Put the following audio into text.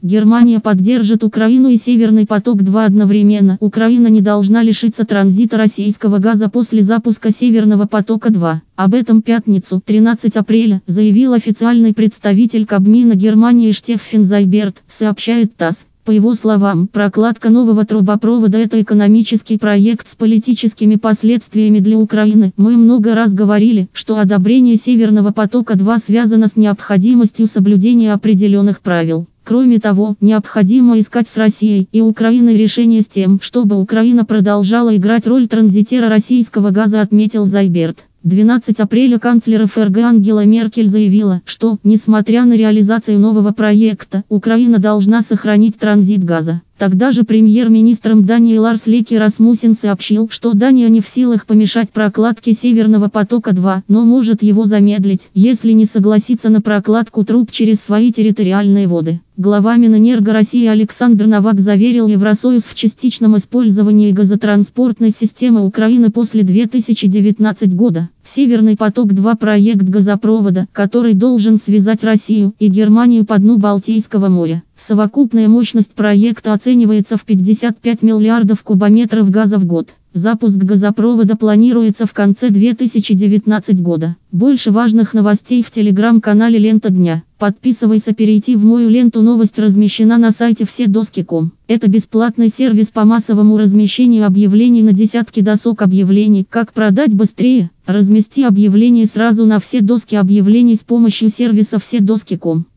Германия поддержит Украину и Северный поток-2 одновременно. Украина не должна лишиться транзита российского газа после запуска Северного потока-2. Об этом в пятницу, 13 апреля, заявил официальный представитель Кабмина Германии Штеффен Зайберт, сообщает ТАСС. По его словам, прокладка нового трубопровода – это экономический проект с политическими последствиями для Украины. Мы много раз говорили, что одобрение Северного потока-2 связано с необходимостью соблюдения определенных правил. Кроме того, необходимо искать с Россией и Украиной решение с тем, чтобы Украина продолжала играть роль транзитера российского газа, отметил Зайберт. 12 апреля канцлер ФРГ Ангела Меркель заявила, что, несмотря на реализацию нового проекта, Украина должна сохранить транзит газа. Тогда же премьер-министр Дании Ларс Леки Расмуссен сообщил, что Дания не в силах помешать прокладке Северного потока-2, но может его замедлить, если не согласится на прокладку труб через свои территориальные воды. Глава Минэнерго России Александр Новак заверил Евросоюз в частичном использовании газотранспортной системы Украины после 2019 года. Северный поток-2 – проект газопровода, который должен связать Россию и Германию по дну Балтийского моря. Совокупная мощность проекта оценивается в 55 миллиардов кубометров газа в год. Запуск газопровода планируется в конце 2019 года. Больше важных новостей в телеграм-канале «Лента дня». Подписывайся, перейти в мою ленту. Новость размещена на сайте вседоски.ком. Это бесплатный сервис по массовому размещению объявлений на десятки досок объявлений. Как продать быстрее? Размести объявление сразу на все доски объявлений с помощью сервиса вседоски.ком.